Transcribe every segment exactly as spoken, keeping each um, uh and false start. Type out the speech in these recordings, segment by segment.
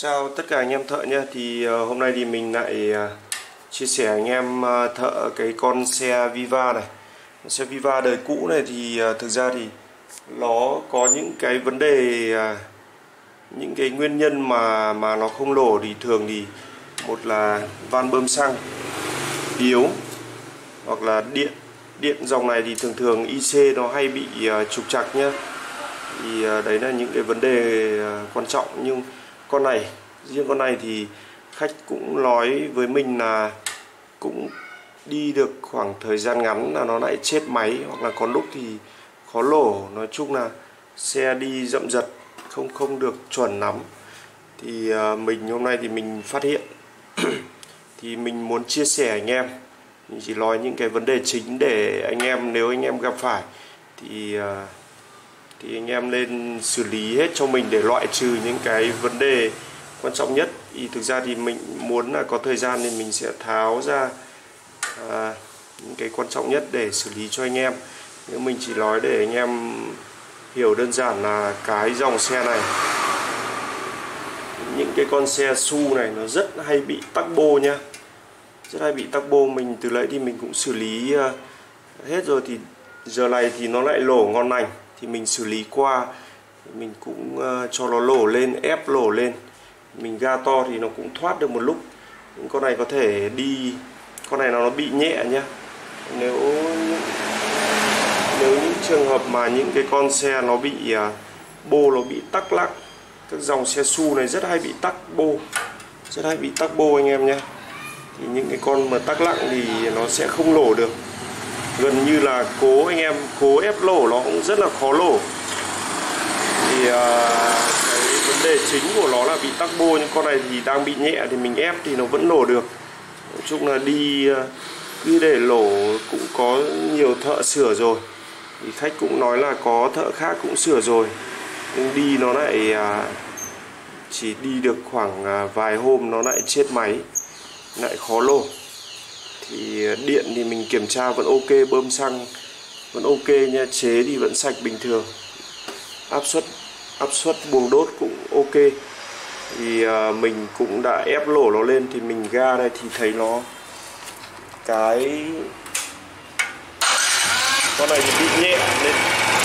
Chào tất cả anh em thợ nhé. Thì uh, hôm nay thì mình lại uh, chia sẻ anh em uh, thợ cái con xe Viva này. Xe Viva đời cũ này thì uh, thực ra thì nó có những cái vấn đề, uh, những cái nguyên nhân mà mà nó không nổ. Thì thường thì một là van bơm xăng yếu, hoặc là điện điện dòng này thì thường thường i xê nó hay bị uh, trục trặc nhá. Thì uh, đấy là những cái vấn đề uh, quan trọng. Nhưng con này, riêng con này thì khách cũng nói với mình là cũng đi được khoảng thời gian ngắn là nó lại chết máy, hoặc là có lúc thì khó nổ. Nói chung là xe đi dậm dật, không không được chuẩn lắm. Thì uh, mình hôm nay thì mình phát hiện thì mình muốn chia sẻ anh em. Mình chỉ nói những cái vấn đề chính để anh em, nếu anh em gặp phải thì uh, thì anh em nên xử lý hết cho mình để loại trừ những cái vấn đề quan trọng nhất. Thì thực ra thì mình muốn là có thời gian thì mình sẽ tháo ra à, những cái quan trọng nhất để xử lý cho anh em. Nhưng mình chỉ nói để anh em hiểu đơn giản là cái dòng xe này, những cái con xe xê u này nó rất hay bị tắc bô nha, rất hay bị tắc bô. Mình từ lấy thì mình cũng xử lý uh, hết rồi, thì giờ này thì nó lại lổ ngon lành thì mình xử lý qua, mình cũng uh, cho nó lổ lên, ép lổ lên. Mình ga to thì nó cũng thoát được một lúc. Những con này có thể đi, con này nó bị nhẹ nhá. Nếu nếu những trường hợp mà những cái con xe nó bị uh, bô, nó bị tắc lắc, các dòng xe xê u này rất hay bị tắc bô, rất hay bị tắc bô anh em nhé. Thì những cái con mà tắc lặng thì nó sẽ không lổ được, gần như là cố anh em cố ép lổ nó cũng rất là khó lổ. Thì uh, cái vấn đề chính của nó là bị tắc bô. Nhưng con này thì đang bị nhẹ thì mình ép thì nó vẫn lổ được. Nói chung là đi uh, cứ để lổ cũng có nhiều thợ sửa rồi, thì khách cũng nói là có thợ khác cũng sửa rồi, nhưng đi nó lại uh, chỉ đi được khoảng uh, vài hôm nó lại chết máy, lại khó lổ. Thì điện thì mình kiểm tra vẫn ok, bơm xăng vẫn ok nha, chế thì vẫn sạch bình thường, áp suất áp suất buồng đốt cũng ok. Thì uh, mình cũng đã ép lổ nó lên, thì mình ga đây thì thấy nó cái con này thì bị nhẹ lên.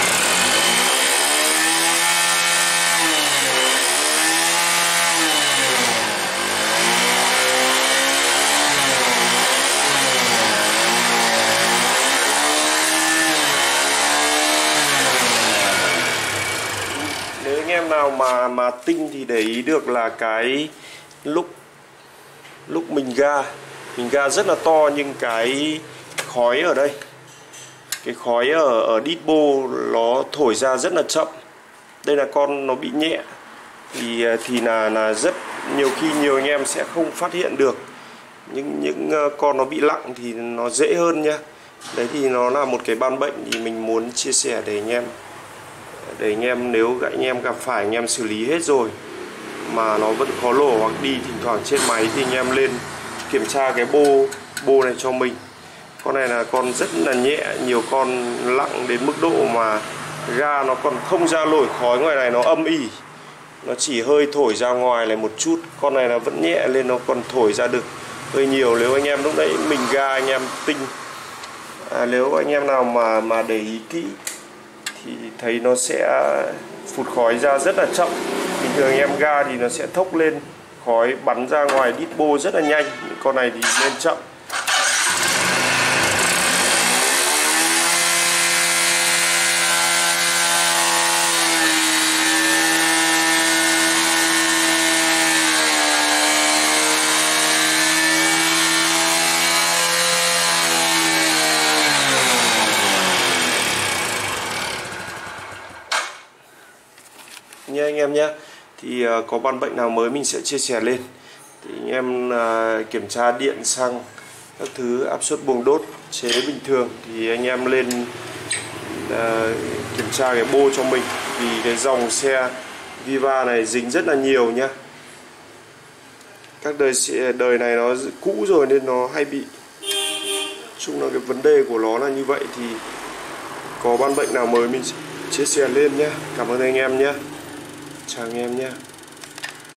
Nếu anh em nào mà mà tinh thì để ý được là cái lúc lúc mình ga mình ga rất là to, nhưng cái khói ở đây, cái khói ở ở đít bô nó thổi ra rất là chậm. Đây là con nó bị nhẹ thì thì là là rất nhiều khi nhiều anh em sẽ không phát hiện được. Nhưng những con nó bị lặng thì nó dễ hơn nha. Đấy thì nó là một cái ban bệnh thì mình muốn chia sẻ để anh em để anh em nếu anh em gặp phải, anh em xử lý hết rồi mà nó vẫn khó lổ hoặc đi thỉnh thoảng chết máy, thì anh em lên kiểm tra cái bô bô này cho mình. Con này là con rất là nhẹ, nhiều con lặng đến mức độ mà ga nó còn không ra nổi khói ngoài này, nó âm ỉ, nó chỉ hơi thổi ra ngoài này một chút. Con này là vẫn nhẹ lên, nó còn thổi ra được hơi nhiều. Nếu anh em lúc đấy mình ga anh em tinh, à, nếu anh em nào mà mà để ý kỹ thì thấy nó sẽ phụt khói ra rất là chậm. Bình thường anh em ga thì nó sẽ thốc lên, khói bắn ra ngoài đít bô rất là nhanh. Con này thì nên chậm. Nha anh em nhé. Thì uh, có ban bệnh nào mới mình sẽ chia sẻ lên. Thì anh em uh, kiểm tra điện, xăng, các thứ, áp suất buồng đốt, chế bình thường thì anh em lên uh, kiểm tra cái bô cho mình. Vì cái dòng xe Viva này dính rất là nhiều nhá. Các đời đời này nó cũ rồi nên nó hay bị. Chung là cái vấn đề của nó là như vậy. Thì có ban bệnh nào mới mình chia sẻ lên nhé. Cảm ơn anh em nhé. Chào anh em nhé.